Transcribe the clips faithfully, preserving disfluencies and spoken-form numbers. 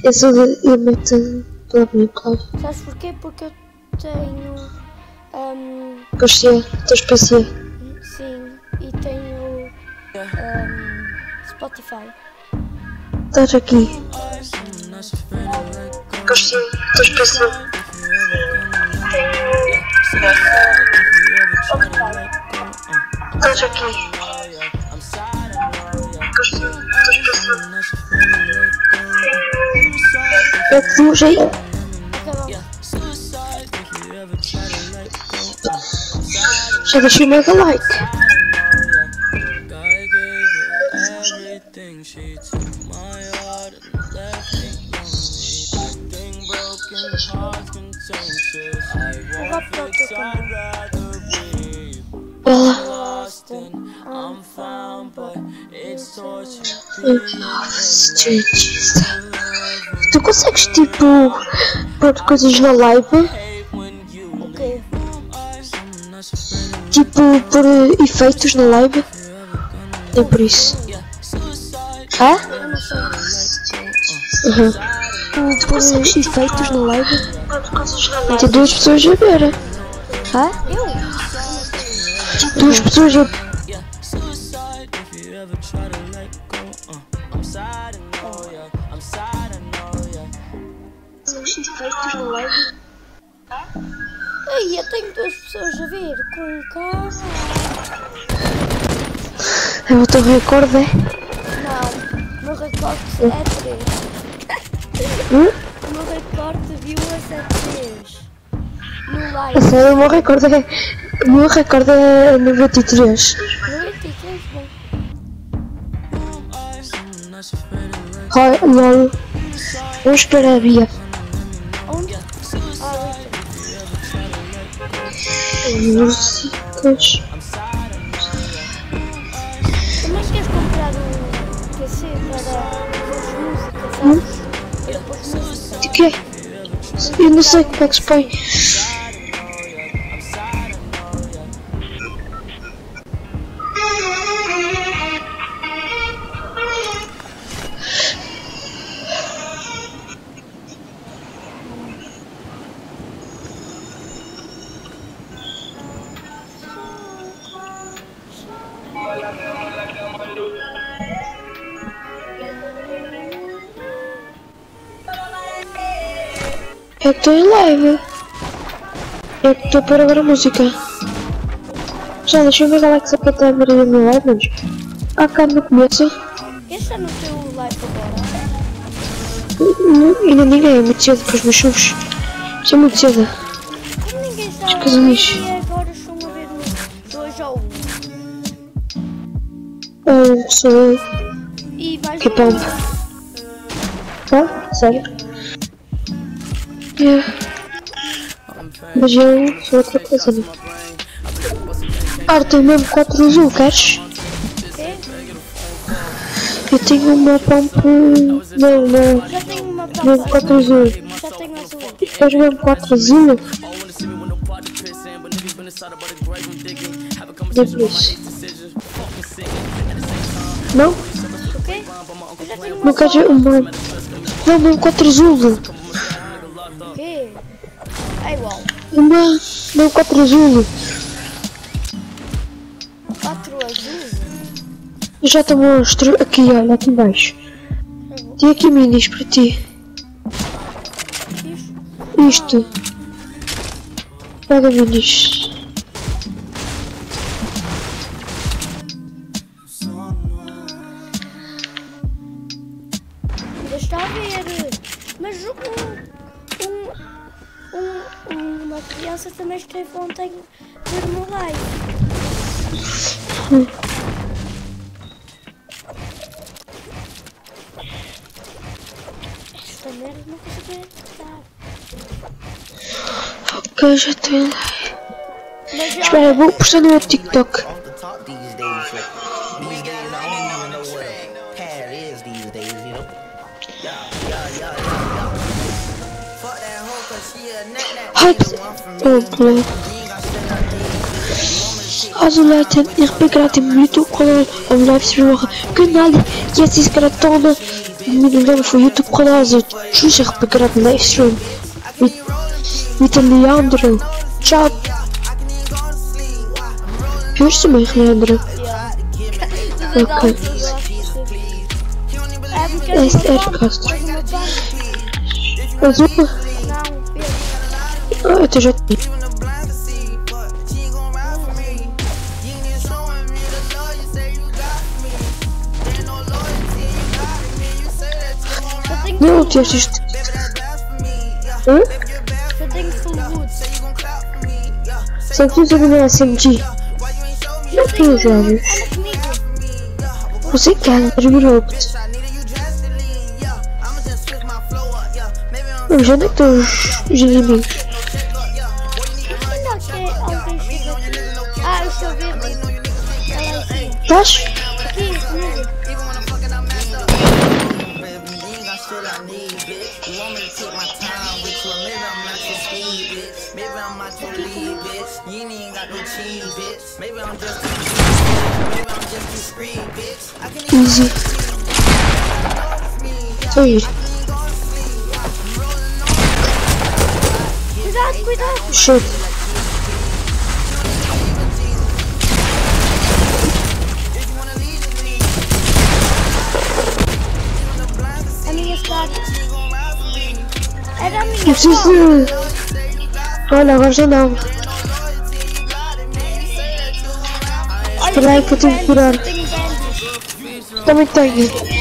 Eu sou de. Eu meto pela minha play. Sabes porquê? Porque eu tenho. Um, P C, tens P C. sim, e tenho. Um, Spotify. Estás aqui. P C, tens P C. Estás aqui. É que de um jeito. Já deixei o mega like. Tu consegues tipo pôr coisas na live? O quê? Tipo pôr efeitos na live? É por isso. Hã? Eu não sei. Uhum. Tu pôr efeitos na live? Tem duas pessoas a ver. Hã? Eu? Duas pessoas a ver. Efeitos na live? Ei, eu tenho duas pessoas a ver com calma. É o teu recorde, é? Não, o meu recorde é três. Hum? O meu recorde de viewers é três. No A live. sério, o meu recorde é. O meu recorde é noventa e três. noventa e três, bem. Ai, lol. Vamos esperar a Bia. Onde? Ah, Músicas. também queres comprar um P C para as músicas, sabes? Eu pôs música. De quê? Eu não sei como é que se põe. É que estou em live. É que estou a pôr agora a música. Já deixa eu ver qual é que se aperta a abrir a minha live, mas. Ah, cá no começo. Este está no teu live agora? Não, ainda ninguém, é muito cedo para os meus chuvos. Isto é muito cedo. Como ninguém está As a ver casinhas. e agora estão a ver o dois ao um. Ah, sou eu. E vais Que pombo. Ah, sério? Yeah. Mas eu sou outra coisa, né? Ah, tem mesmo quatro azul, queres? quê? Eu tenho uma pump. Não, não. Já tenho uma Mesmo pampa quatro azul. Já tenho azul. Queres mesmo quatro azul? Depois. Não? O quê? Eu já tenho uma Não queres uma. Não, mesmo quatro azul. O quê? É igual. Uma. Não, quatro azul. quatro azul? Eu já te mostro aqui, olha, aqui embaixo. Tem aqui minis para ti. Isto? Isto. Pega minis. Ainda está a ver. Mas um, um, um, uma criança também esteve ontem ver o meu live. Hum. Esta merda não consigo editar. Ok, já tenho. Mas já... Espera, vou postar no meu TikTok. Hype. Ok. Azuleten, ich bin gerade im YouTube-Kanal am Livestream machen. Genau, jetzt ist gerade Tonne من قبل في يوتيوب خلاص شو شيخ بقرا لايف ستريم mit dem Leandro. Ciao. Hörst du mich, Leandro? Ja. Okay. Er ist Erdkast. Also, Não, ah, eu já tenho. Não, tu assiste. Hã? eu tenho full wood. Só que você não é S M G. Não tenho jogos. Olha comigo. Você quer resolver. Eu já não estou os inimigos. Ainda que alguém chegou aqui. Ah, eu estou verde. Olha lá em cima. Estás? Aqui, comigo. Easy. Estou a ir. Cuidado, cuidado. Shit. A minha está. Era a minha. Eu preciso de... Olha, agora já não. Espera aí que eu tenho que curar. Tenho bandas. Também tenho.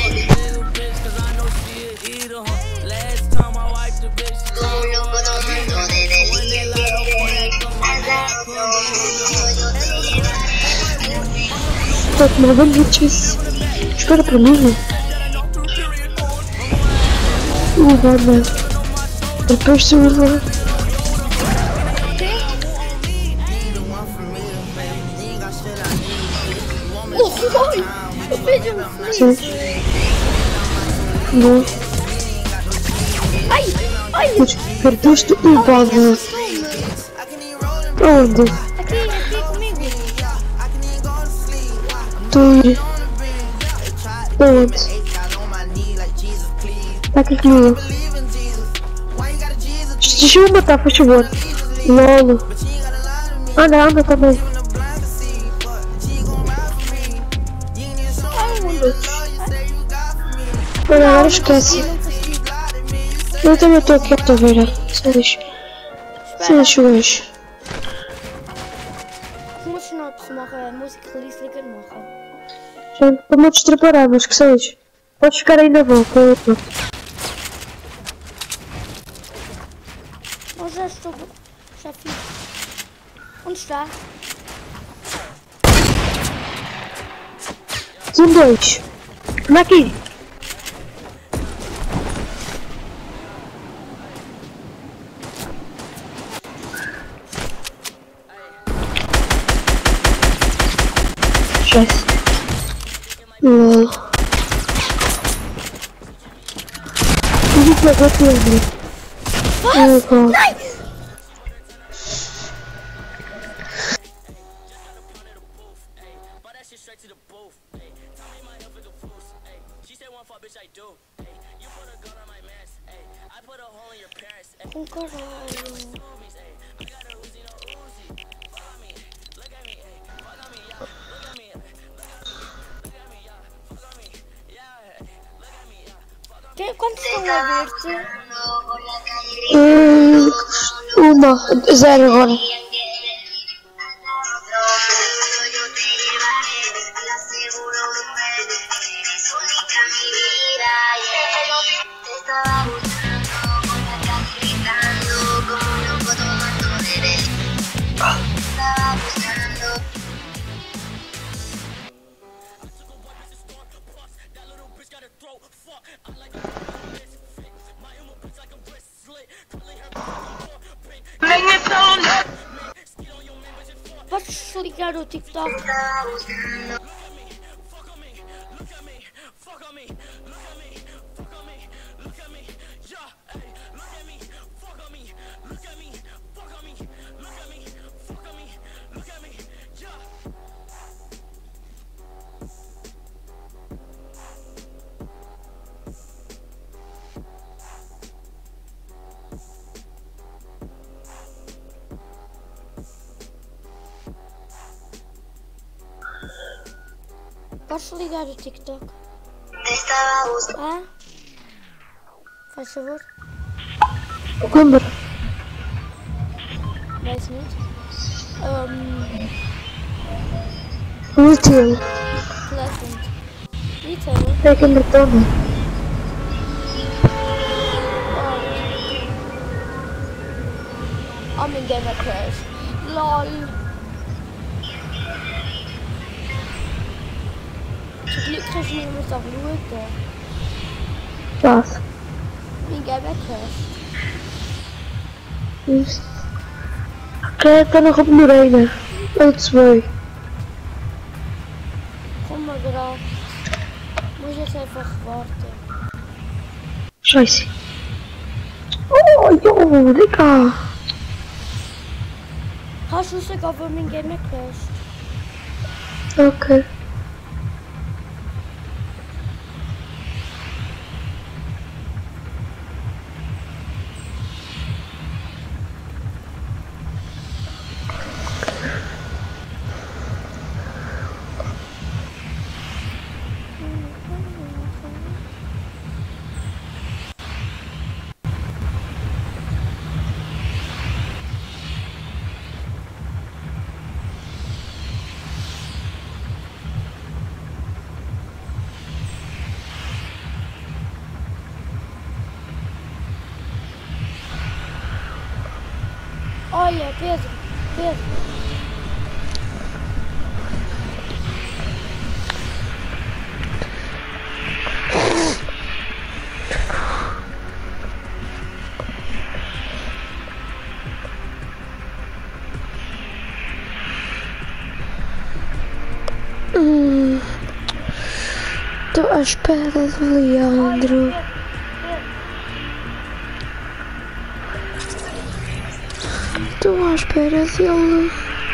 Estou a tomar banho de isso. Espera para mim. Uh, vai, mano. Depois se eu vou. Eu fiz um Sim. flip. Não. Ai, ai. Mas perdeste o bala. Onde? Aqui, aqui comigo. Estou a ir. Onde? Está aqui comigo. Deixa eu matar, por favor. Lolo. Anda, anda também. Olha, agora esquece. Eu também estou aqui a tua beira. Só deixa. Só deixa o gajo. Como se não se morre a música release liga morre. Já estou-me a destraparar, mas que seja. Podes ficar aí na boca. Eu já estou. Já fiz. Onde está? São dois. Anda aqui. Esquece. Lol. O que é que eu vou abrir? Ai, God. Um caralho. Quem, quantos estão a ver-te? Hum, uma, zero agora. Podes ligar o TikTok? Podes ligar o TikTok? Ah? Faz favor? Câmara. dez minutos. Um, Útil. Pleasant. Little. É que ainda toma. Homem Gamer Crash. LOL. Typ kanske ni måste ha lite. Faço. Min Gamer Crash. Isso. Ok, está na roupa Moreira. Onde se foi? Como grau. Mas essa é para revolta. Scheiße. Oh, jo, Digga. Hast du sogar für mein Gamer Crash? Ok. Olha, Pedro, Pedro. Hum, Estou à espera do Leandro. Estou à espera dele.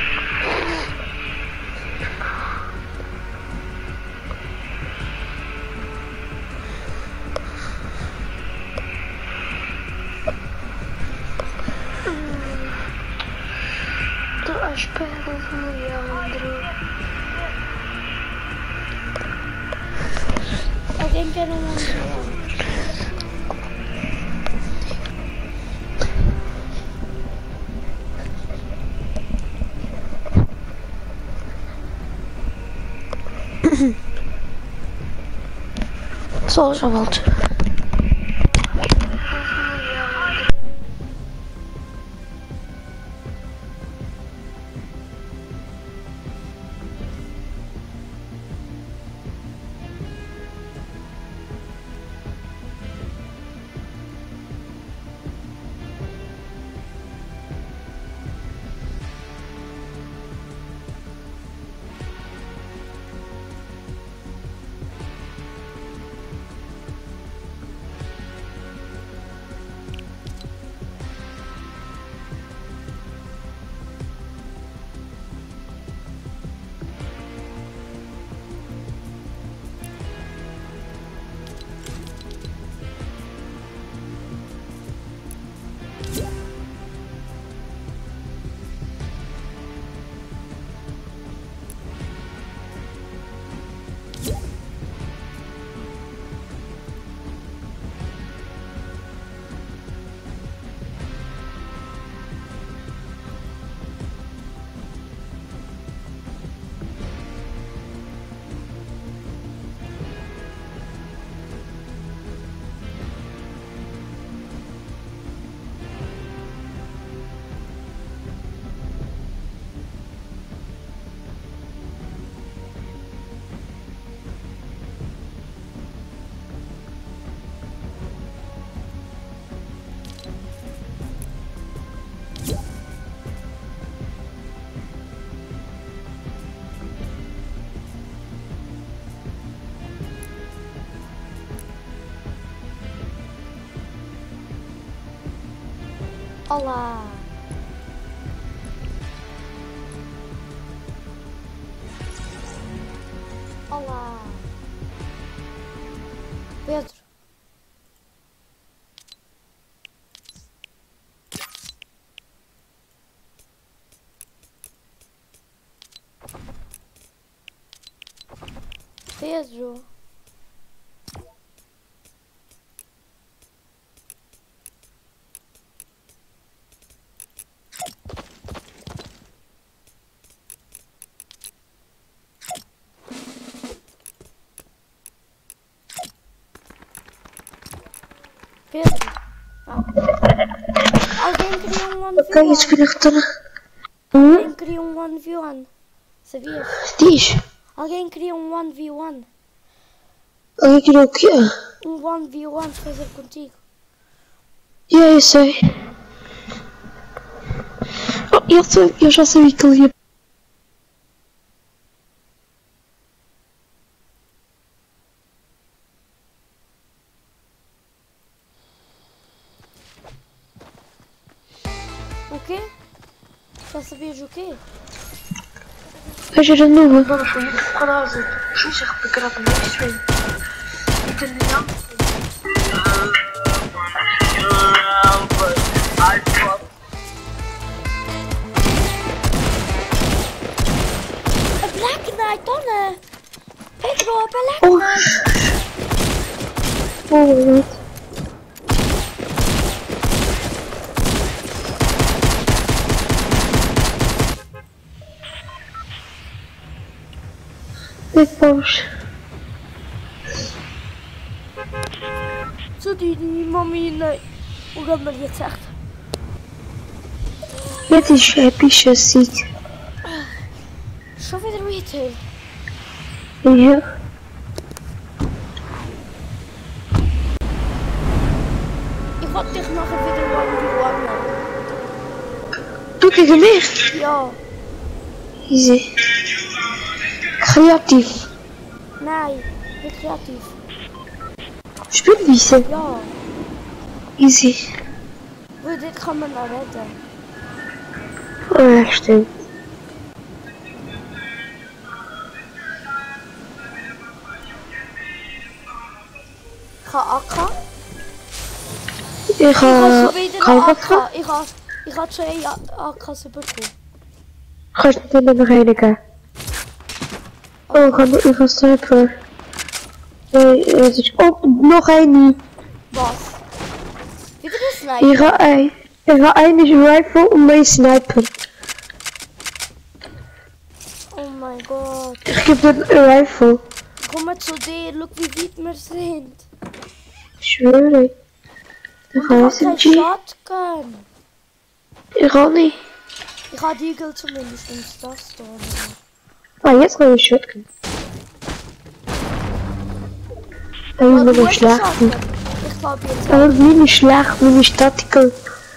Estou à espera do Leandro. Alguém quer um nome? Só já volto. Olá. Olá. Pedro. Pedro. Pedro. Ah. Alguém queria um one v one. Ok, isso que retorno. Hum? Alguém queria um one v one. Sabias? Diz. Alguém queria um one v one. Alguém queria o quê? Um one v one fazer contigo. E yeah, eu sei. Oh, eu, sei- eu já sabia que ele ia. O quê? Já sabias o quê? Gajo era novo. Bana şöyle bu kadar zor. Şu şekilde kırabilmek istiyorum. Bitireceğim. A Black Knight, Donna! Pedro, a Black Oh. Knight! Oh, evet. Tek boş. Så die die Mami nee. Hoe dat maar jetzt echt? Dit is epische ziek. Schon wieder Retail. Ja. Ich hab dich nachher wieder one v one. Doe ik er meer? Ja. Easy. Creatief. Nein, nicht kreativ. Spielwiese. Ja. Easy. Weil dit kann man noch retten. Oh, ja, stimmt. Ich habe A K. Ik Ich habe ga... schon wieder Ga eine je A dat K. gaan? Ich habe, ich habe schon eine A K bekommen. Ga je meteen nog een keer? Oh, ik ga, ik ga sniper. Nee, het is... Oh, nog één niet. Was? Wieder ein Sniper? Ik ga één. Ik ga één is rifle om mee sniper. Oh mein Gott. Ik heb een rifle. Komm mal zu dir, schau wie weit wir sind. Schwöre. Dan Ich gaan we habe zijn keinen G. Shotgun. Ik ga niet. Ich habe die Eagle zumindest das da. Ah, jetzt gaan we shotgun. Ik ben du nog hast slecht. einen Shotgun. Ich glaube jetzt Ik ben niet slecht, maar niet tactical.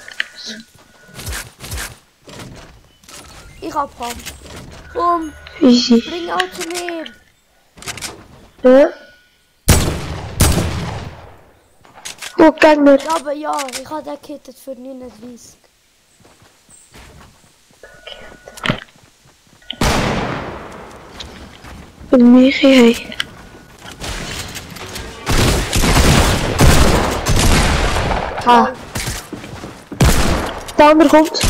Ich hab Pump. Komm, Easy. bring auch zu mir. Ja. Oh, kijk maar. Ja, aber ja, ich habe den gekittet für neununddreißig. Een meer hij. Ha. De andere komt.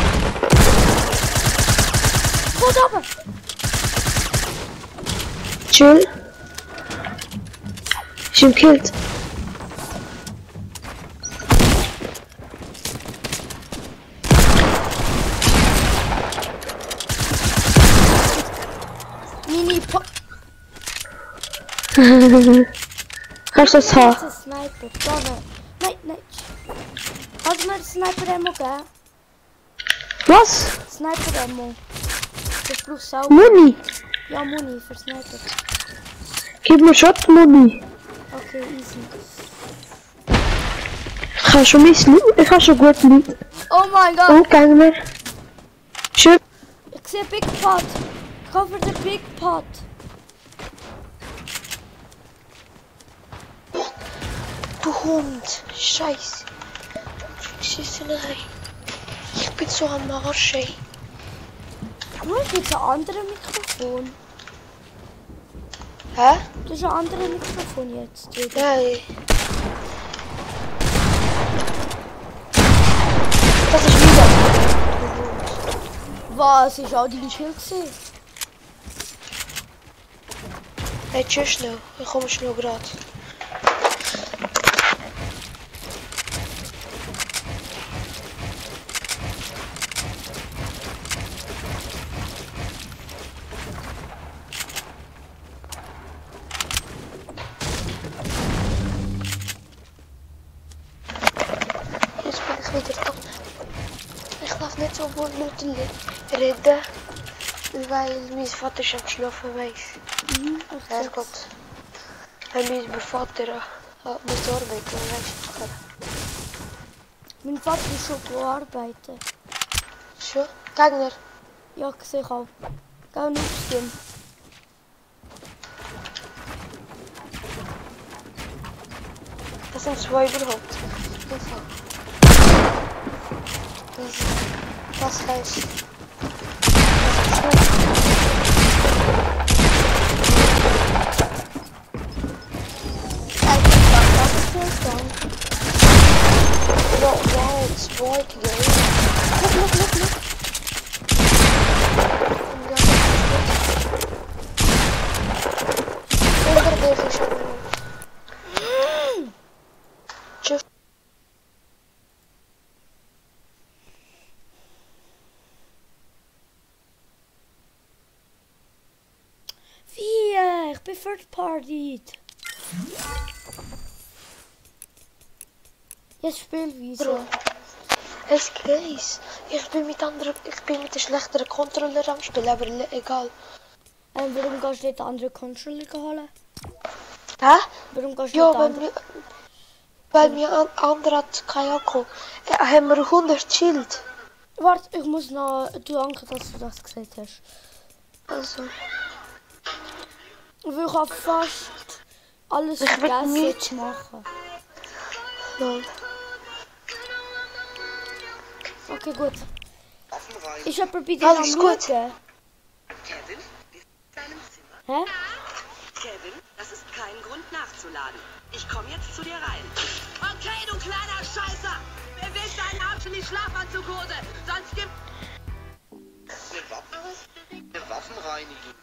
Gut oben. Chill. Is hem killed. Mini Pop. Ga je dat Das ha? ist ein Sniper. Donne. Nein, nein. Kannst du mir Sniper Ammo geben? Was? Sniper Ammo. Das brauchst du auch. Money. Ja, Muni für Sniper. Geef me shot money. Okay, easy. Ik ga zo mislukken. Ik ga zo goed niet. Oh mein Gott. Oh, kijk maar. Shit. Ich sehe Big Pot. Cover the Big Pot. De hond. Scheiße. Schießerei. Ich bin so am Arsch, ey. Guck, jetzt ein anderes Mikrofon. Hä? Das ist ein anderes Mikrofon jetzt. Wieder. Nee. Dat is wieder. Was ist auch dein Schild gewesen? Hey, tschüss schnell. Ich komme schnell gerade. Jetzt bin ich wieder da. Ich darf nicht so gut Minuten reden, weil mein Vater schon geschlafen weiß. Mhm, Ja Gott. Wenn mein Vater äh, muss arbeiten, dann weiß ich nicht. Mein Vater ist schon gearbeitet. Schon? Gegner? Ja, ich sehe auch. Geh nicht aufstehen. Das sind zwei überhaupt. Was heißt? Wow, wow, zwei Kilo. Look, look, look, look. Tschüss. Vier, ich bin third partied. Jetzt Spielweise. Es geht. Ich bin mit anderen, ich bin mit der schlechteren Controller am Spielen, aber egal. Ähm, warum gehst du nicht den anderen Controller holen? Hä? Warum gehst du Ja, nicht den weil anderen? mir, weil mir an, andere hat kein Akku. Ja, haben wir hundert Schild. Warte, ich muss noch... Danke, dass du das gesagt hast. Also, Weil ich habe fast alles Ich bin vergessen müde. zu machen. nein. Okay, gut. Ist jemand bei dir Alles am gut. Schauen? Kevin, bist du in deinem Zimmer? Hä? Kevin, das ist kein Grund nachzuladen. Ich komme jetzt zu dir rein. Okay, du kleiner Scheißer! Beweg deinen Arsch in die Schlafanzughose, sonst gibt... Eine, Waffen, eine Waffenreinigung.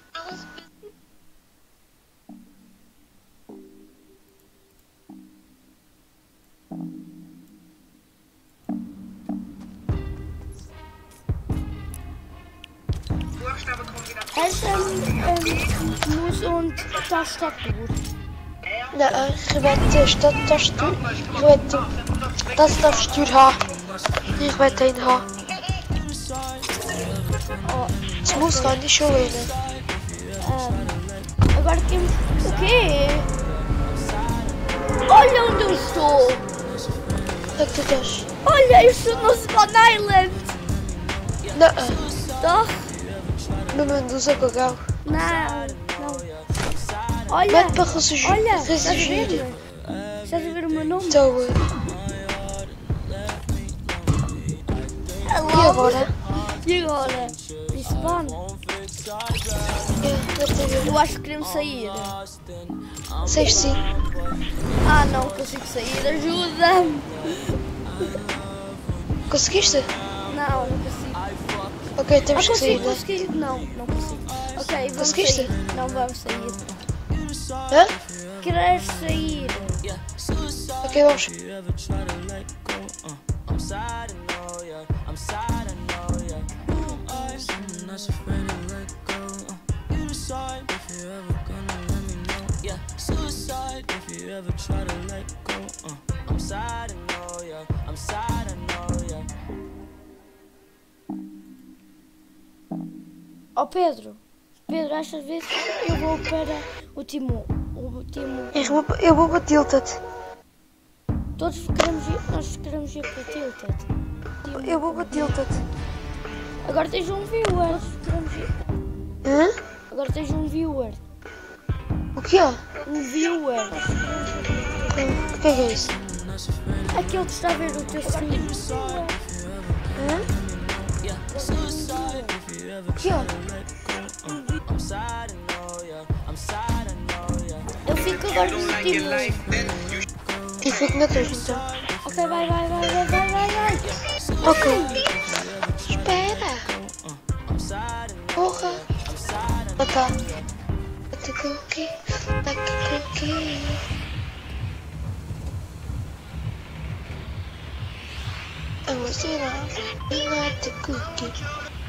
Buchstabe Kombination. Hast du ähm, ähm, Maus und Tastatur? Nein, ich wette, statt das Steuer, ich wette, das das Steuer haben. Ich wette ihn haben. Oh, Es muss gar nicht schon wählen. ähm, agora temos o quê? Olha onde eu estou! Sag du das? Olha, eu estou no Swan Island! Nein, Doch? wir müssen rausgehen. Não, não. Olha, Mete para ressurgir. olha, estás a Ressurgir. ver? Estás a ver o meu nome? Tower. E agora? E agora? Respawn? É, deve ter. Eu acho que queremos sair. Seis sim. Ah, não consigo sair. Ajuda-me! Conseguiste? Não, não consigo. Ok, Ah, temos que sair. consigo, Né? consigo. Não, não consigo. Ok, vamos Conseguiste? sair. Não vamos sair. Hã? Queres sair? Ok, vamos. Oh Pedro, Pedro, esta vez eu vou para o Timo. O Timo. Eu vou, eu vou para Tilted. Todos queremos ir, nós queremos ir para Tilted. Timo. Eu vou para Tilted. Agora tens um viewer. Queremos ir. Hã? Agora tens um viewer. O que é? Um viewer. O que é que é isso? Aquele que está a ver o teu stream. Hã? O que é? Eu fico agora no Timo. Eu fico na torre então. Ok, vai, vai, vai, vai, vai, vai, vai. Ok. Espera. Porra. Ah tá. Vou ter cookie, like a cookie. I'm listening out, like a cookie.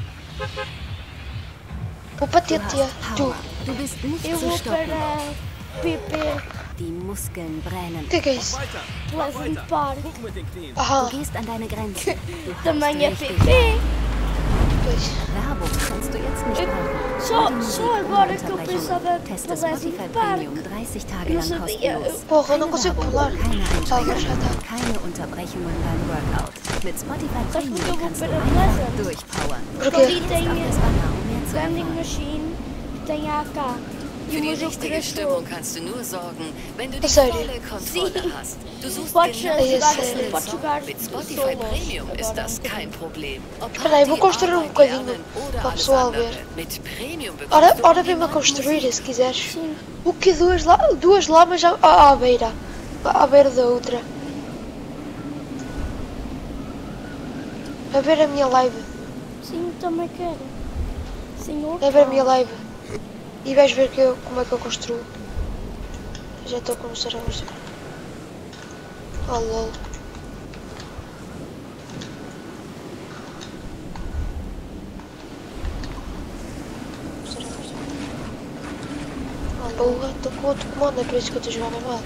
Vou bater, tia. Tu. Du bist nicht Eu zu vou stoppen. para P P Die Muskeln brennen. O que é que é isso? Pleasant Park. Aham, Du gehst an deine Grenze. Du hast Também é richtig P P. pois. Werbung kannst du jetzt nicht brauchen. Só, Hör die Musik só ohne agora que eu Unterbrechung. pensava Teste Pleasant Spotify Park. Premium dreißig Tage Eu não lang sabia. kostenlos. Porra, eu não Keine consigo Werbung, pular. keine Ah, agora já Einschränkungen, tá. keine Unterbrechungen beim Workout. Mit Spotify Sabes porque eu Premium vou kannst du para einfach Pleasant? durchpowern. Porquê? Ali Jetzt tem auf das Banner, um mehr zu vending erfahren. machine, tem A K. E Für o die meu jogo richtige crashou. Stimmung kannst du nur sorgen, wenn du die Sério? volle Kontrolle Sim. hast. Du suchst Podes genau jogar- den podes passenden jogar Song. Mit Spotify solos. Premium ist Agora das um kein Problem. Ob Espera aí, vou Party, construir um Arbeit, bocadinho Lernen oder para o alles pessoal andere. ver. Mit Premium bekommst Ora, du ora vem-me a On-Demand construir, Musik. se quiseres. Sim. O que? Duas, la duas lamas à, à, à beira. À beira da outra. A ver a minha live. Sim, também quero. Senhor. A ver a minha live. E vais ver que eu, como é que eu construo. Já estou a começar a mostrar. Oh lol. Oh lol, estou com outro comando, é por isso que eu estou jogando mal.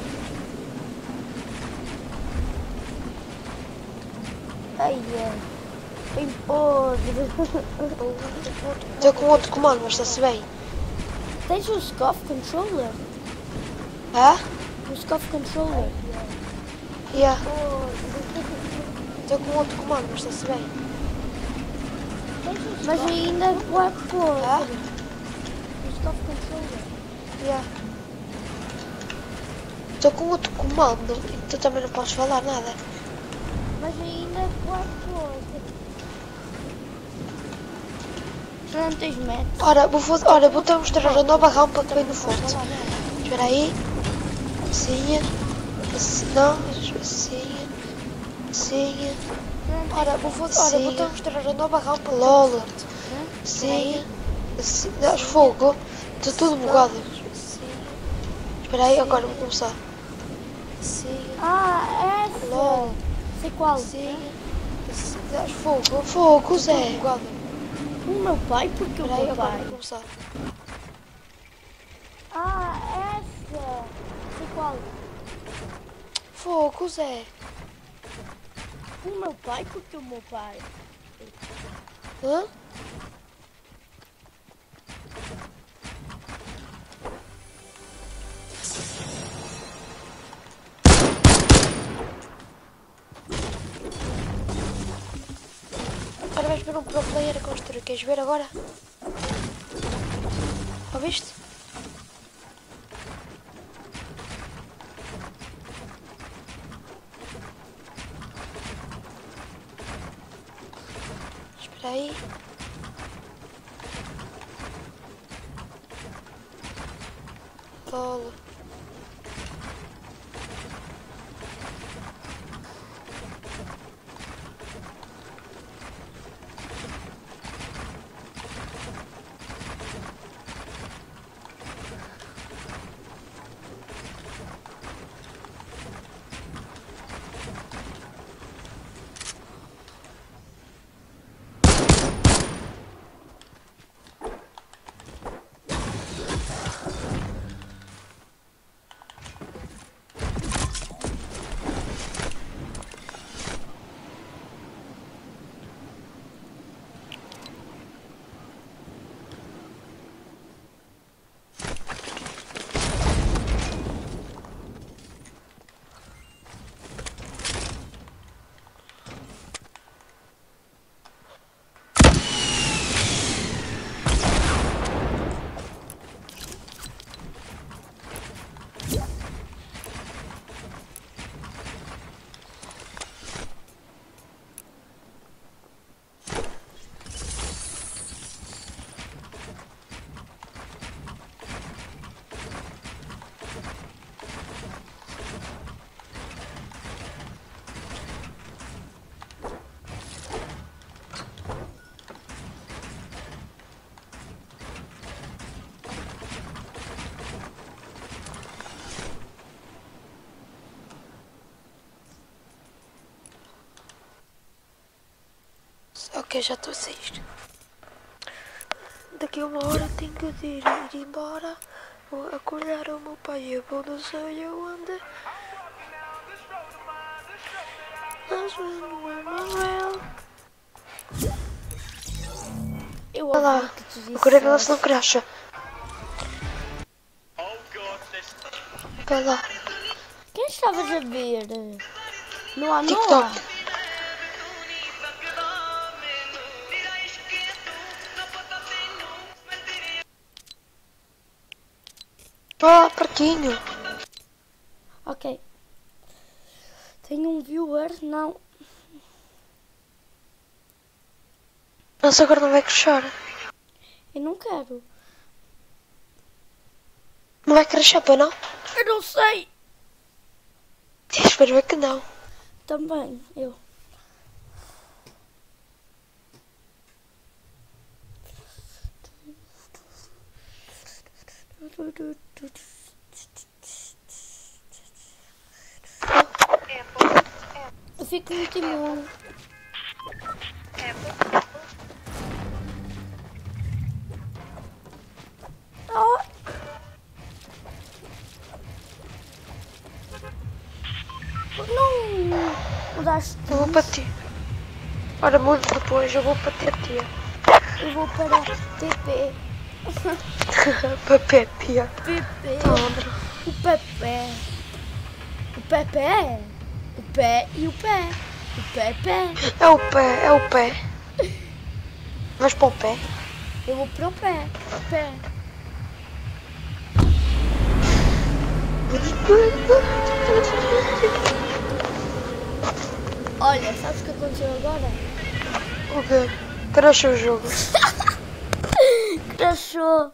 Ai, ai. Bem podre. Estou com outro comando, mas está-se bem. Tens o Scoff Controller? Ah? O Scoff Controller. Yeah. Estou com outro comando, mas está-se bem. Mas ainda é podre. Ah? O Scoff Controller. Yeah. Estou com outro comando e tu também não podes falar nada. Mas ainda é podre. Tu não tens método. Ora, vou, fazer- ora, vou-te mostrar a nova rampa que vem no forte. Espera aí. Assim. Assim. Não, assim. Assim. Ora, vou, fazer- ora, vou-te mostrar a nova rampa. LOL. Assim. Assim. Dás fogo. Está tudo bugado. Espera aí, agora vou começar. Assim. Ah, essa. LOL. Sei qual. Assim. Assim. Dás fogo. Fogo, Zé. O meu pai, porque o Espera aí, meu agora pai. vou começar. Ah, essa. Sei qual. Fogo, Zé. O meu pai, porque o meu pai. Hã? Agora vais ver um pro player a construir. Queres ver agora? Ouviste? Espera aí. Lol. Ok, já estou a sair. Daqui a uma hora tenho que ir, ir embora. Vou acordar o meu pai, eu vou não sei aonde. Eu Olha lá, ouvi que tu agora ela se disseste. não cracha. Olha lá, Quem estavas a ver? No Anoa? TikTok. Olha lá, pertinho. Ok. Tenho um viewer? Não. Nossa, agora não vai crescer. Eu não quero. Não vai crescer, pois não? Eu não sei. Espero ver que não. Também, eu. Eu fico no timão. Oh. Não mudaste. Eu vou para ti. Ora, muito depois, eu vou para ti, tia. Eu vou para P P. Para pé, tia. P P. Tondra. O Pepe. O Pepe. O pé e o pé. O Pepe. É o pé, é o pé. Vais para o pé? Eu vou para o pé. Pé. Olha, sabes o que aconteceu agora? O quê? Cracha o jogo. Crashou.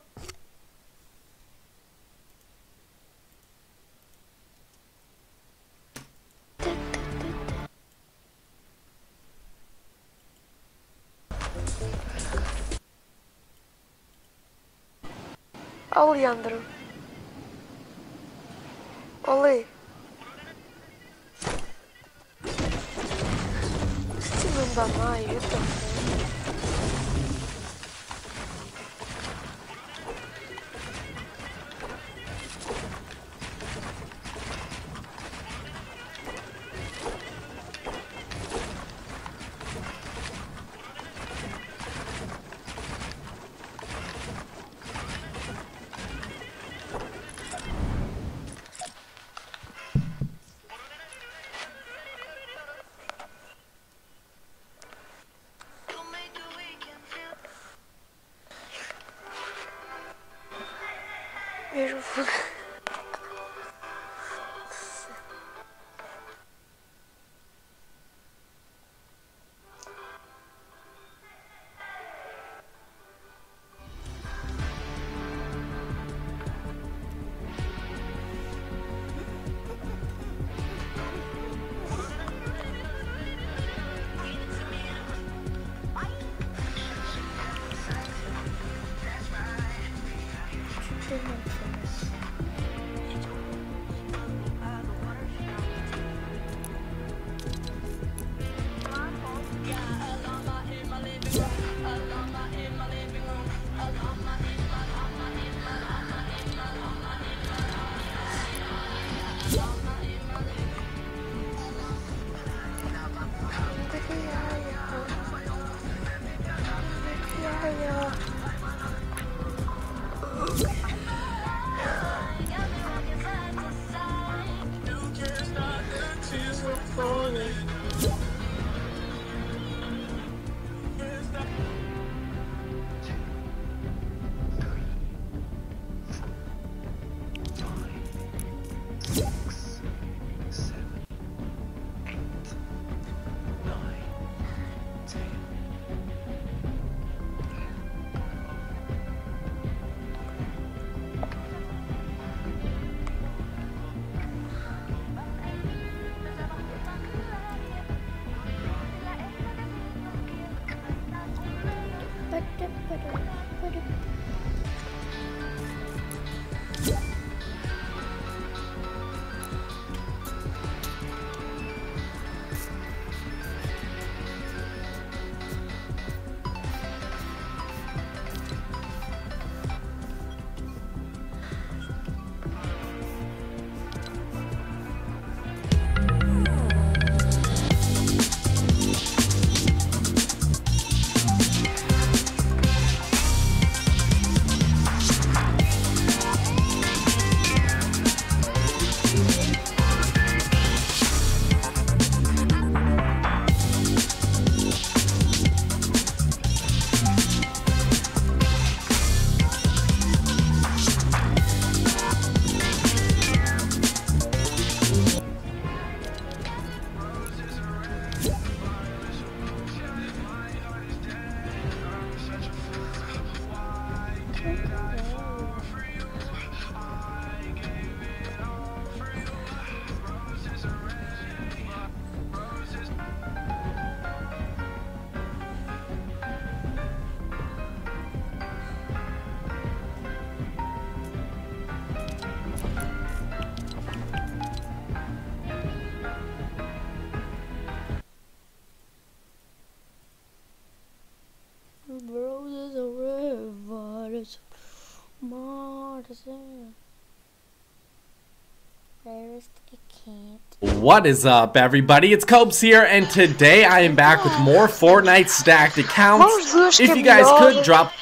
Ó, Leandro. Olê. Se não dá mais, eu tô mesmo. What is up, everybody? It's Cobes here, and today I am back with more Fortnite stacked accounts. If you guys could drop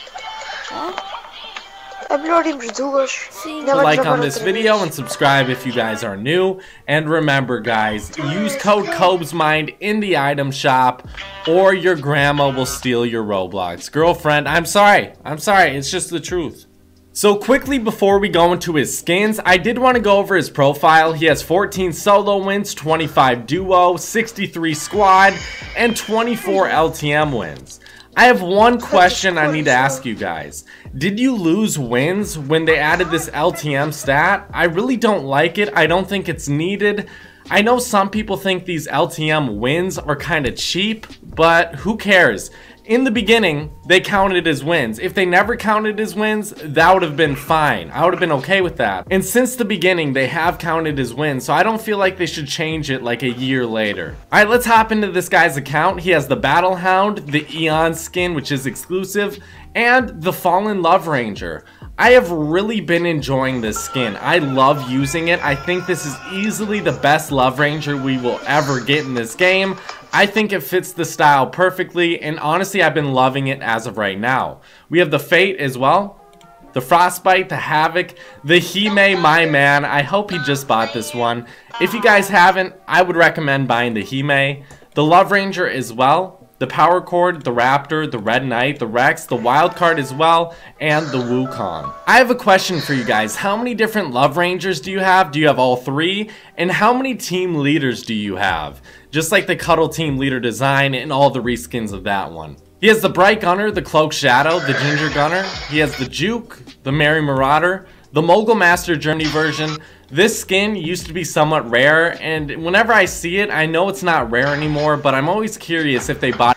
a like on this video and subscribe if you guys are new. And remember, guys, use code CobesMind in the item shop, or your grandma will steal your Roblox. Girlfriend, I'm sorry. I'm sorry. It's just the truth. So quickly before we go into his skins, I did want to go over his profile. He has fourteen solo wins, twenty-five duo, sixty-three squad, and twenty-four L T M wins. I have one question I need to ask you guys. Did you lose wins when they added this L T M stat? I really don't like it. I don't think it's needed. I know some people think these L T M wins are kind of cheap, but who cares? In the beginning, they counted as wins. If they never counted as wins, that would have been fine. I would have been okay with that. And since the beginning, they have counted as wins, so I don't feel like they should change it like a year later. Alright, let's hop into this guy's account. He has the Battle Hound, the Eon skin, which is exclusive, and the Fallen Love Ranger. I have really been enjoying this skin. I love using it. I think this is easily the best Love Ranger we will ever get in this game. I think it fits the style perfectly, and honestly, I've been loving it as of right now. We have the Fate as well, the Frostbite, the Havoc, the Hime, my man. I hope he just bought this one. If you guys haven't, I would recommend buying the Hime, the Love Ranger as well, the Power Chord, the Raptor, the Red Knight, the Rex, the Wildcard as well, and the Wukong. I have a question for you guys. How many different Love Rangers do you have? Do you have all three? And how many team leaders do you have? Just like the Cuddle team leader design and all the reskins of that one. He has the Bright Gunner, the Cloak Shadow, the Ginger Gunner. He has the Juke, the Merry Marauder, the Mogul Master Germany version. This skin used to be somewhat rare, and whenever I see it, I know it's not rare anymore, but I'm always curious if they bought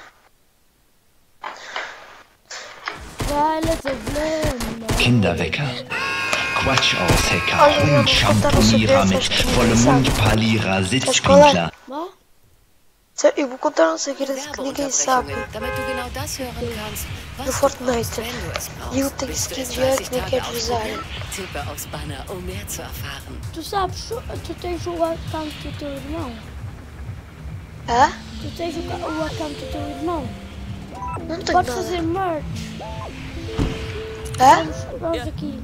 Kinderwecker, Quatschauschecker, Hundshamponierer mit vollem Mundpalierer, Sitzpinkler. Eu vou contar um segredo que ninguém sabe no Fortnite. Eu tenho skin de antes que não quero usar. Tu sabes, tu tens o account do teu irmão? Hã? Tu tens o, o account do teu irmão? Não tenho Pode nada. fazer merch. Hã? Vamos, vamos aqui.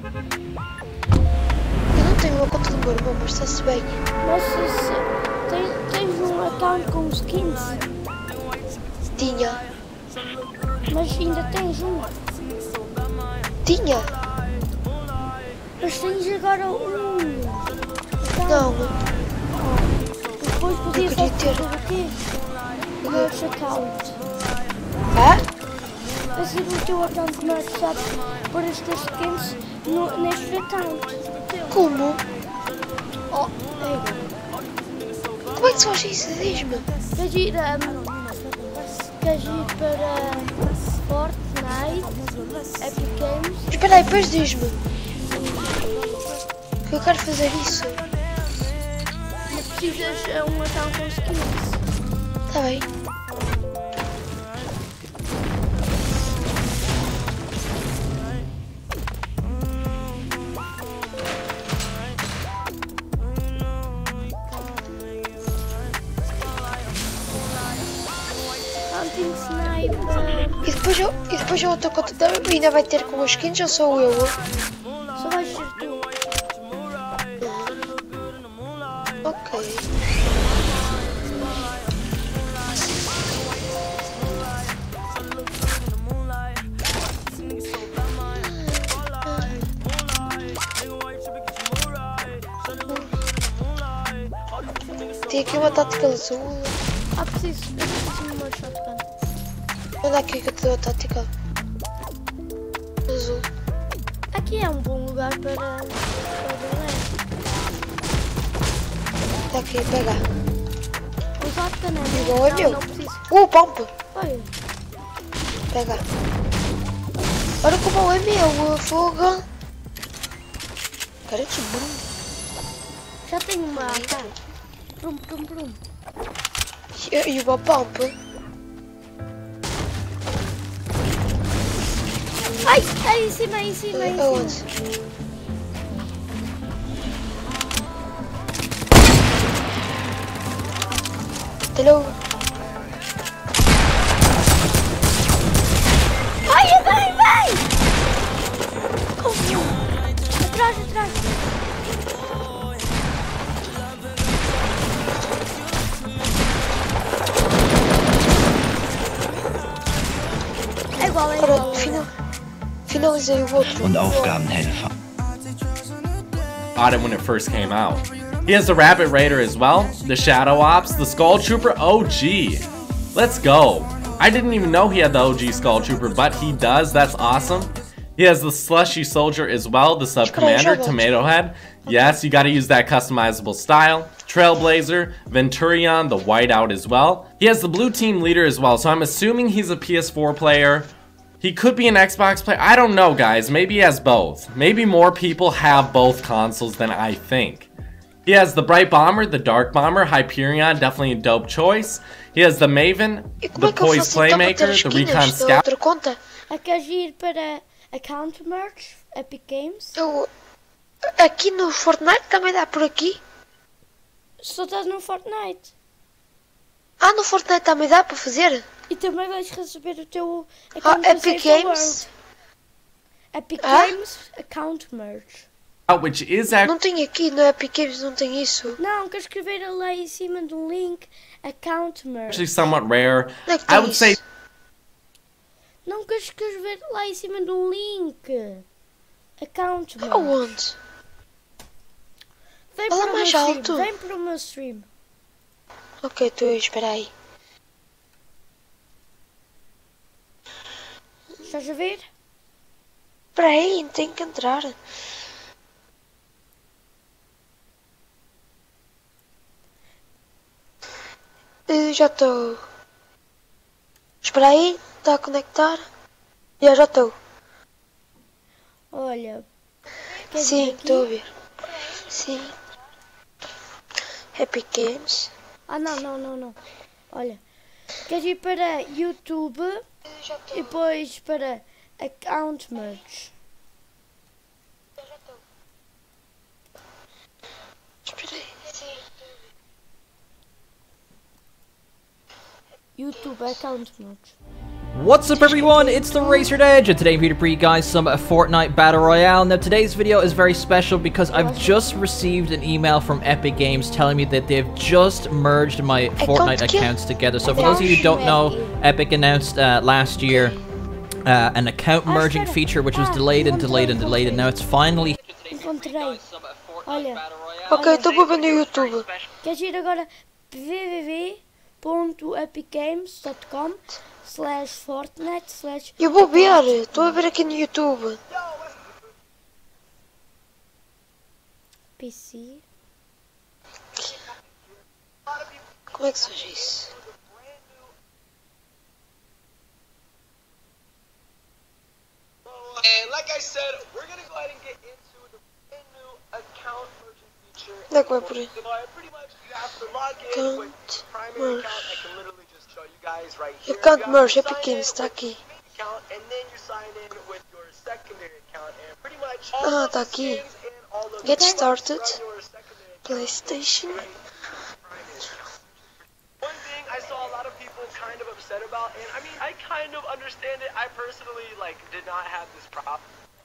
Eu não tenho uma conta do meu irmão, mas está-se bem. Mas se, se, tens, tens um account com skins? Tinha. Mas ainda tens um? Tinha? Mas tens agora um. Não. Depois podias Eu queria ter. fazer o quê? O merch account. Hã? Assim o teu account merch, sabes? Pôr as tuas skins no, neste account. Como? Oh, é. Como é que se faz isso? Diz-me. Queres ir, um, queres ir para Fortnite, Epic Games? Espera aí, depois diz-me. Que eu quero fazer isso. Mas precisas de um account com skins. Tá bem. E depois, eu, e depois a outra conta também ainda vai ter com as skins ou sou eu? Só vais ser tu. Ok. Tem aqui uma tática azul. Ah, preciso. Eu preciso de uma shotgun. Olha aqui que eu te dou a tática azul. Aqui é um bom lugar para, para galera. Tá aqui, pega. O shotgun é Igual é não, meu. não preciso. Uh, pompa. Olha. Pega. Olha como é meu, fogo. Cara, que bom. Já tenho uma A K. Prum, prum, prum. E, e uma pompa. Ai, ai, em cima, em cima, em cima. Aonde? Hello. Ai, vem, vem! Como? Atrás, atrás. É igual, é igual. Ora, final, finalizei o outro. Und Aufgabenhelfer. Bought it when it first came out. He has the Rapid Raider as well, the Shadow Ops, the Skull Trooper O G. Let's go. I didn't even know he had the O G Skull Trooper, but he does. That's awesome. He has the Slushy Soldier as well, the Sub Commander, Tomato Head. Yes, you gotta use that customizable style. Trailblazer, Venturion, the Whiteout as well. He has the Blue Team Leader as well, so I'm assuming he's a P S four player. He could be an Xbox player. I don't know, guys. Maybe he has both. Maybe more people have both consoles than I think. He has the Bright Bomber, the Dark Bomber, Hyperion, definitely a dope choice. He has the Maven, the Poise Playmaker, the Recon Scout. A queres ir para Account Merge, Epic Games? Eu, aqui no Fortnite também dá por aqui. Só estás no Fortnite. Ah, no Fortnite também dá para fazer? E também vais receber o teu Ah, account Epic Games? Epic Ah? Games Account Merge. Which is actually... Não tem aqui, no Epic Games não tem isso. Não, quer escrever lá em cima do link Account Merge. actually somewhat rare. Onde é que I tem would isso? say Não quer escrever lá em cima do link Account Merge. Aonde? Vem Fala para o meu mais stream, alto. vem para o meu stream. Ok, estou aí, espera aí. Estás a ver? Espera aí, tenho que entrar. Eh, Já estou. Espera aí, está a conectar? Já, já estou. Olha. queres Sim, vir aqui? estou a ver. Sim. Epic Games. Ah, não, não, não, não. Olha. Queres ir para YouTube e depois para Account Merge. Espera aí. YouTube Account Merge. What's up everyone, it's the Racer Edge, and today I'm here to bring you guys some uh, Fortnite Battle Royale. Now today's video is very special because I've just received an email from Epic Games telling me that they've just merged my Fortnite accounts together. So for those of you who don't know, Epic announced uh, last year uh, an account merging feature which was delayed and delayed and delayed, and now it's finally... Encontrei. Olha. Ok, estou para ver no YouTube. Queres ir agora www ponto epic games ponto com slash fortnite slash... Eu vou ver, estou a ver aqui no YouTube. P C. Como é que se faz isso? And like I said, we're gonna go ahead and get into the brand new account merging feature. Onde é que vai por aí? Pretty much you have to log in with Account primary merge. account. I can literally just show you guys right here. Account You have merge, to Epic sign Games in está with aqui. the main account, and then you sign in with your secondary account, and pretty much Ah, all of tá the aqui. skins and all of Get the started. from your secondary account. PlayStation. One thing I saw a lot of people kind of upset about, and I mean, I kind of understand it. I personally like did not have this problem.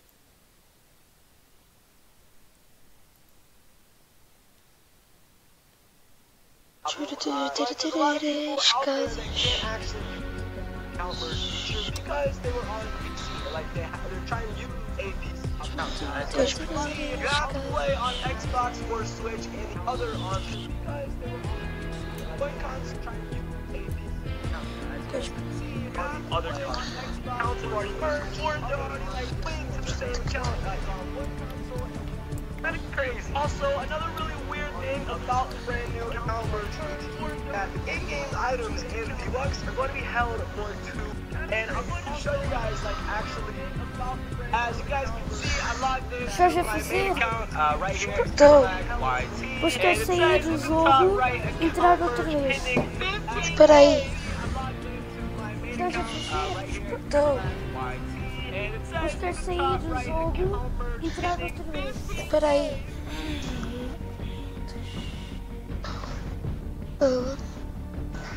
Because they were on P C, like they they're trying to use a P C account. You have to play on Xbox or Switch and the other on because they were on one console trying to use a P C account. As you can see, on the other console accounts have already merged, or they're already like linked to the same account, like on one console. Kind of crazy. Also, another really weird thing about the brand new account merge feature that the in-game items and V-Bucks are going to be held for two. And I'm going to show you guys, like, actually, as you guys can see, I logged in Já já to my fiz main erro. account uh, right here. Então, Y T, Depois and quero it sair says do at the jogo top right, e entrar account outra merge vez. pending fifteen espera aí. days. I logged into my main Já já account fiz uh, erro. right here. Então, Y T, and it Depois says quero at the sair top do right, jogo account merge e entrar pending outra vez. espera aí. Ah,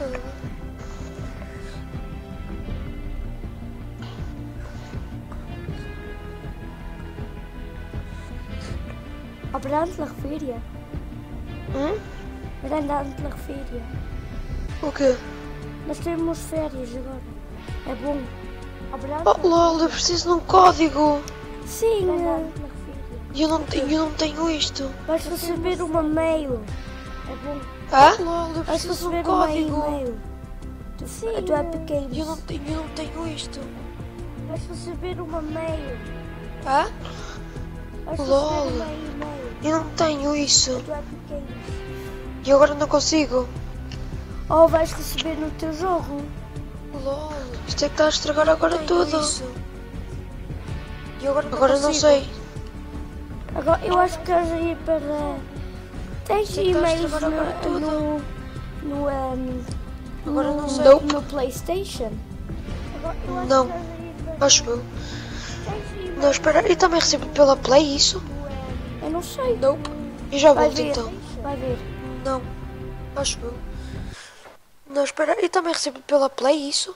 Abrandelig feria. Hum? Abrandelig feria. O quê? Nós temos férias agora. É bom. Oh lol, eu preciso de um código. Sim. E eu não, eu não tenho isto. Vais receber uma mail. É bom. Ah? Lol, eu Vais preciso de receber um código. uma e-mail. Do, Sim. do Epic Games. E eu não, tenho- eu não tenho isto. Vais receber uma mail. Ah? Vais Lol. receber uma e-mail. Eu não tenho isso. Do Epic Games. E agora não consigo. Ou vais receber no teu jogo. Lol, isto é que está a estragar agora Tenho tudo. isso. E agora, agora não sei. Agora, eu acho que queres ir para... Tens Isto é que está a e-mails estragar agora no, tudo. no, no, um, Agora no, não sei. no, no PlayStation? Agora, eu acho Não. que queres ir para... Acho eu. Tens e-mails Não, espera, eu também recebo pela Play isso? Eu não sei. Não. E já Vai volto ver. então. Vai ver. Não. Acho eu. Não, espera, eu também recebo pela Play isso?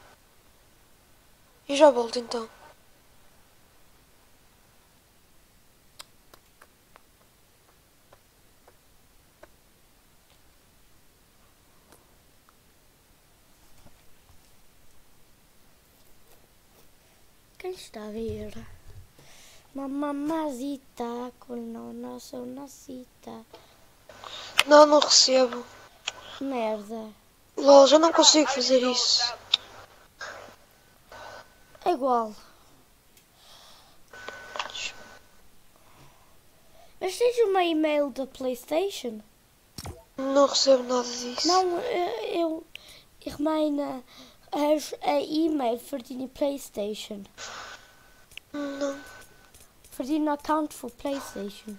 E já volto então. Quem está a ver? Mamamazita com nona sonacita. Não, não recebo. Merda. Lol, já não consigo fazer isso. É igual. Mas tens uma e-mail da PlayStation? Não recebo nada disso. Não, eu... Eu meine a e-mail voor die PlayStation. Não. Voor die account voor PlayStation.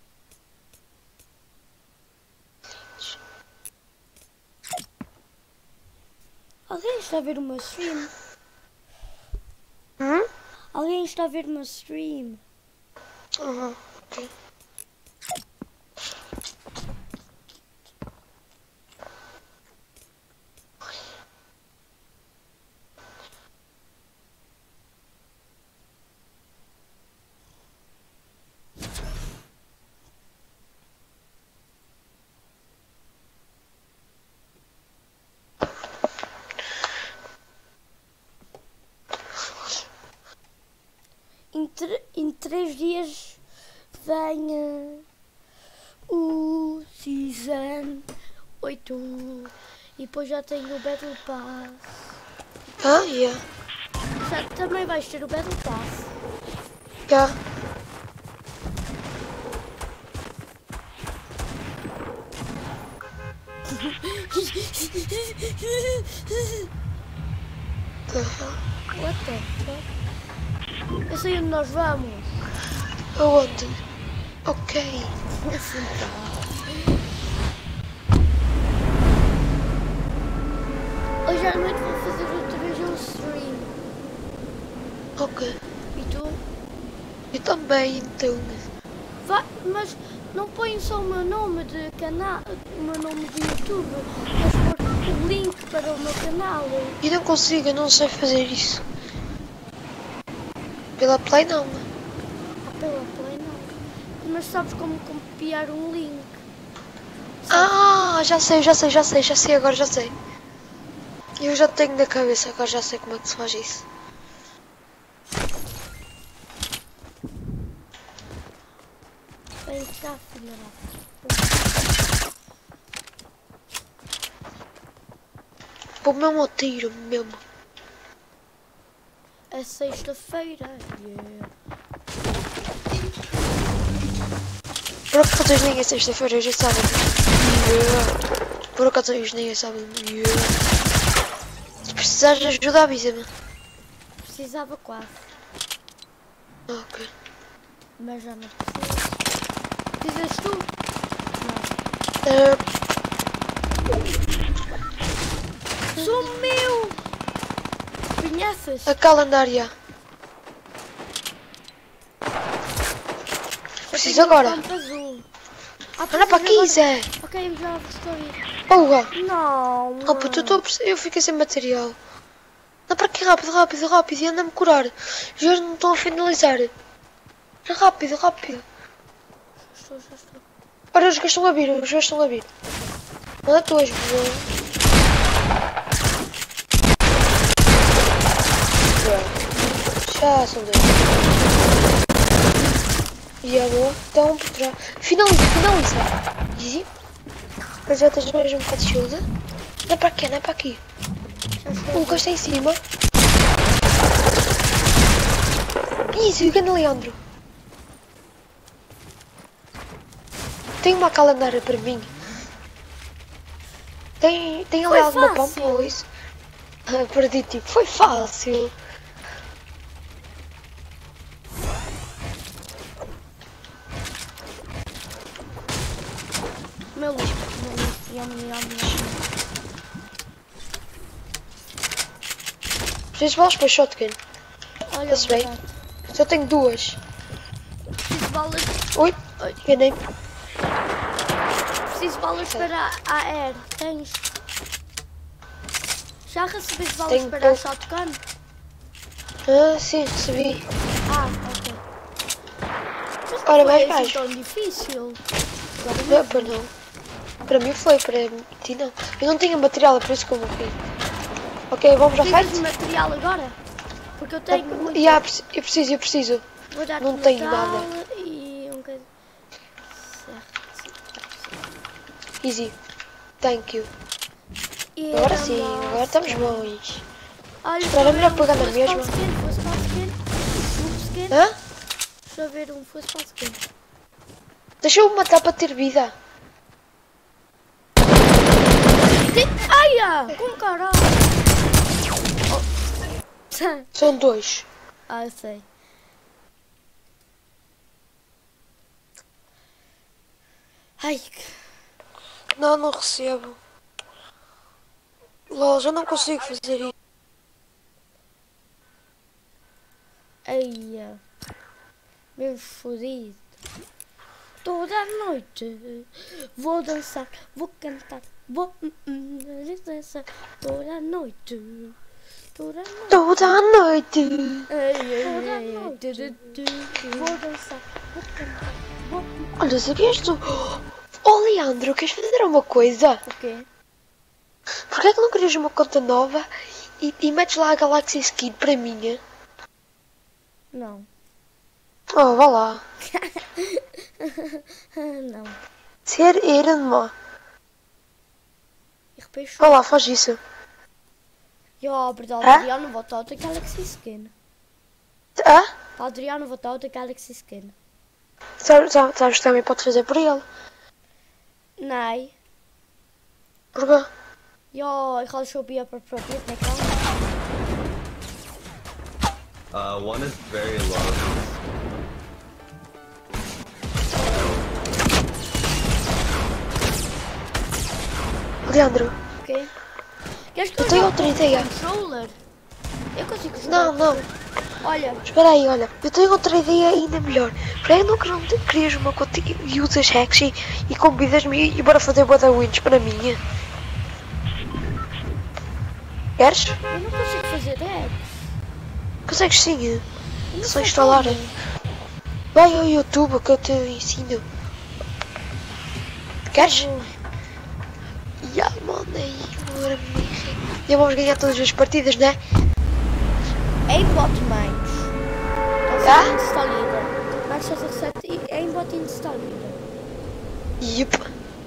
Alguém está a ver o meu stream? Hum? Alguém está a ver o meu stream? Uhum, ok. Em, tre em três dias vem uh, o Season oito e depois já tenho o Battle Pass. Ah, yeah. Já também vais ter o Battle Pass. Já. What the fuck? Eu sei onde nós vamos. Aonde? Ok. Hoje à noite vou fazer outra vez um stream. Ok. E tu? Eu também, então. Vai, mas não põe só o meu nome de canal, o meu nome de YouTube, mas pôr o link para o meu canal. Eu não consigo, eu não sei fazer isso. Pela Play não. Ah, pela Play não. Mas sabes como copiar um link? Ah, já sei, já sei, já sei, já sei, agora já sei. Eu já tenho na cabeça, agora já sei como é que se faz isso. Vem cá, filha. Vou mesmo ao tiro, mesmo. É sexta-feira. Yeah. Por acaso nem é sexta-feira, hoje é sábado. Yeah. Por acaso hoje nem é sábado. Yeah. Se precisares de ajuda, avisa-me. Precisava quase. Ok. Mas já não preciso. Precisas tu? Uh, Sumiu! Conheces? a calendária. Preciso agora. Azul. Ah, Anda para aqui, agora... Zé. Ok, já estou a ir. Porra! Não. Oh puto, eu, tô a perce- eu fiquei sem material. Dá para aqui rápido, rápido, rápido e anda-me curar. Os jogadores não estão a finalizar. Rápido, rápido. Estou, já estou. Ora, os jogadores estão a vir, os jogadores estão a vir. Manda dois, boa. Já são dois. E a boa, então um por trás. Finaliza, finaliza. Easy. Mas já tens mais um bocado de shield. Não é para aqui, não é para aqui. O Lucas está em cima. Easy, grande Leandro. Tem uma calendária para mim. Tem, tem ali alguma pompa ou isso? Perdi tipo, foi fácil. Meu lixo, meu lixo, yummy, yummy, yummy. Preciso de balas para shotgun. Olha, Está-se bem? Só tenho duas. Preciso de balas. Ui, enganei-me. Preciso de balas para a air. Tens? Já recebeste balas Tenho para pouco. a shotgun? Ah, sim, recebi. Ah, ok. Mas Ora, não mais foi assim baixo. tão difícil. Não, para não. Para mim foi, para ti não. Eu não tinha material, é por isso que eu morri. Ok, vamos à Precisas fight? de material agora? Porque eu tenho muito. Yeah, eu preciso, eu preciso. Vou dar Não tenho metal nada. E um bocadinho. Certo. Easy. Thank you. E Agora era sim, massa. agora estamos bons. Olha, Espera, é melhor pegar na fosse mesma. para o skin, fosse para o skin. Um skin. Hã? Deixa eu ver um fosse para o skin. Deixa eu matar para ter vida. Aia! Com caralho! Oh. São dois. Ah, eu sei. Ai, Não, não recebo. Lol, já não consigo fazer isso. aia. Meu fodido. Toda a noite vou dançar, vou cantar, vou hum, hum, dançar toda a noite. Toda a noite. Toda a noite. Ai, ai, ai, ai. Tu, tu, tu. Vou dançar, vou cantar, vou. Olha, sabias tu? Oh, Leandro, queres fazer uma coisa? O quê? Porquê é que não crias uma conta nova e, e metes lá a Galaxy Skin para mim? Não. Oh, vá lá. Não. Ser irmã. Ich bin Vá schon. lá, faz isso. Ja, aber der Hä? Adriano will auch den Galaxy Skin. Hã? Der Adriano will auch den Galaxy Skin. Sabes, sabes, sabes que também pode fazer por ele. Nein. Porquê? Ja, ich habe schon bei jemandem probiert, nicht ganz. Uh, one is very low. Leandro, Ok. Queres que eu tenho outra ideia. controller? Eu consigo jogar. Não, não. Olha, Espera aí, olha. Eu tenho outra ideia ainda melhor. Porquê não que não te crias uma conta e usas hacks e, e convidas-me e bora fazer boa da wins para mim? Queres? eu não consigo fazer hacks. Consegues sim. Eu não Só sei instalar. como. Vai ao YouTube que eu te ensino. Queres? Ya, mano, aí, bora, já vamos ganhar todas as partidas, né? Aimbot Max. Tá? Dat is installeren. Max had gezegd, aimbot installeren. Yup.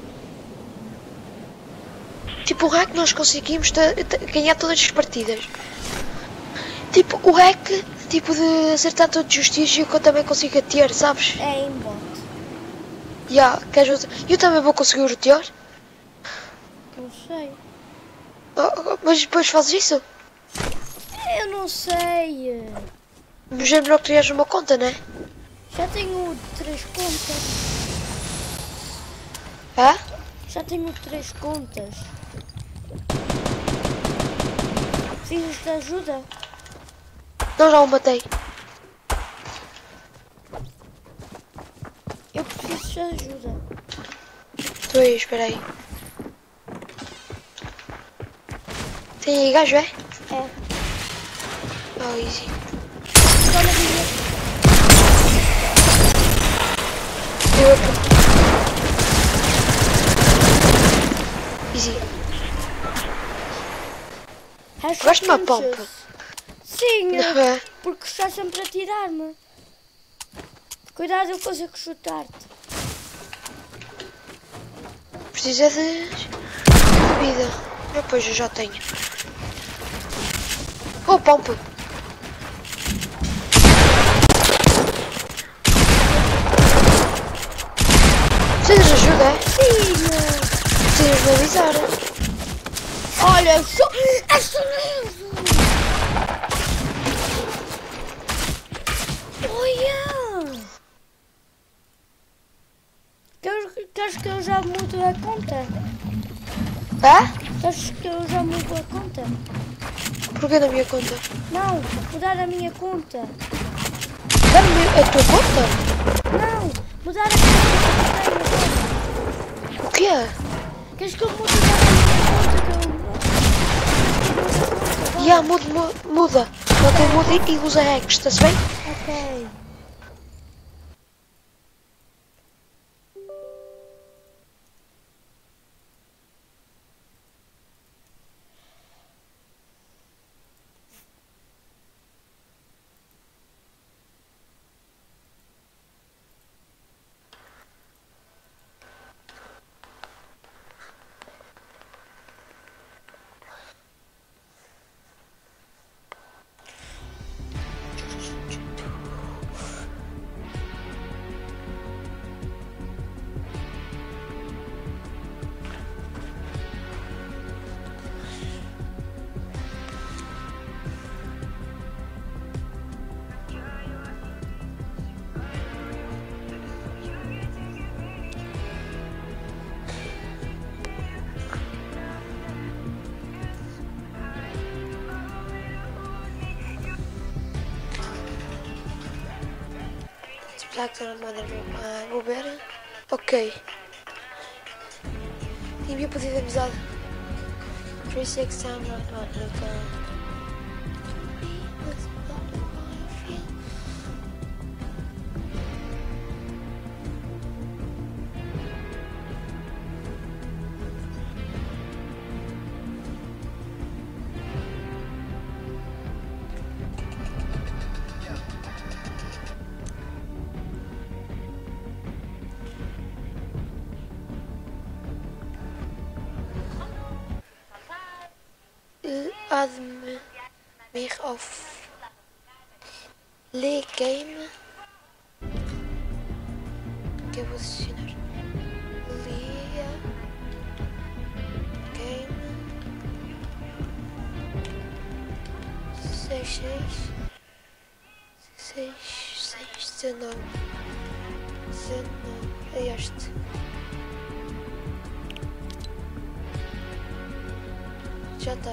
Tipo, o hack nós conseguimos te- te- ganhar todas as partidas. Tipo, o hack, tipo, de acertar todos os tiros e eu também consigo ter, sabes? É aimbot. Ya, queres outro? Eu também vou conseguir rotear. Não sei. Oh, oh, mas depois fazes isso? Eu não sei. Mas é melhor criar uma conta, né? Já tenho três contas. Hã? Já tenho três contas. Precisas de ajuda? Não, já o matei. Eu preciso de ajuda. Estou aí, espera aí. Tem aí gajo, é? É. Oh, easy. Eu aqui. Easy. Gosto de uma pompa. Sim, é. Porque está sempre a tirar-me. Cuidado, eu consigo chutar-te. Precisa de vida. Ah, pois eu já tenho. Oh, pompa. Precisas de ajuda, é? Sim. Precisas de avisar. Olha, só... é sorriso. Olha. Queres, queres que eu já mudo a conta? Hã? Queres que eu já mudo a conta? Porquê na minha conta? Não, mudar a minha conta. Mudar a, minha, a tua conta? Não, mudar a minha conta. O quê? Queres que eu mude a minha conta? Já, yeah, muda, muda. Ok, muda e usa hacks, está-se bem? Ok. Ah, vou ver. Ok. Envia pedido avisado. three six time not not not. Add me auf Le Game. Que eu vou adicionar Lia Game seis seis seis seis dezenove dezenove é este. Já está.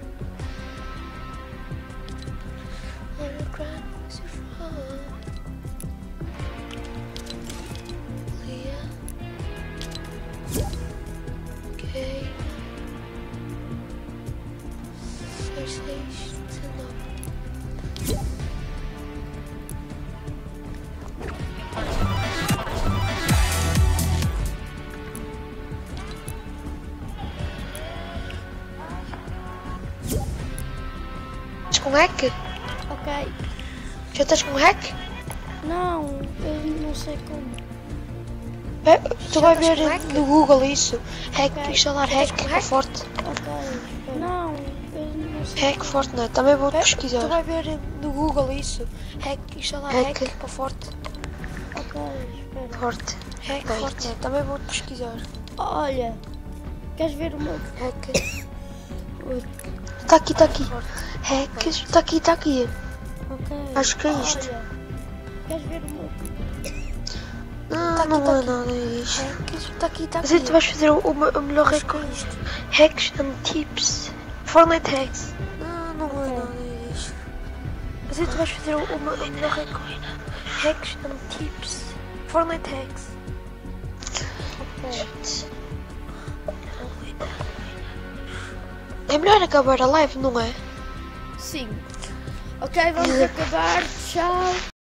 Com hack? Ok. Já estás com hack? Não, eu não sei como. É, tu vai ver no Google isso. Hack, okay. Instalar hack, hack forte. Ok. Não, eu não sei. Hack Fortnite, também vou é, pesquisar. Tu vai ver no Google isso. Hack, instalar hack, hack para forte. Ok, espera. Forte. Hack Fortnite, também vou pesquisar. Olha, queres ver o meu hack? Tá aqui, tá aqui. Hacks, tá aqui, tá aqui. Ok. Acho que é isto. Olha, queres ver o meu? Não, tá não aqui, é tá nada isto. Hacks, tá aqui, tá aqui. Mas aí tu vais fazer o, o, o melhor hack com isto. Hacks and tips. Fortnite hacks. Não, não okay. É nada isto. Mas aí tu vais fazer o, o, o melhor hack com isto. Hacks and tips. Fortnite hacks. Ok. É melhor acabar a live, não é? Sim. Ok, vamos acabar. Tchau.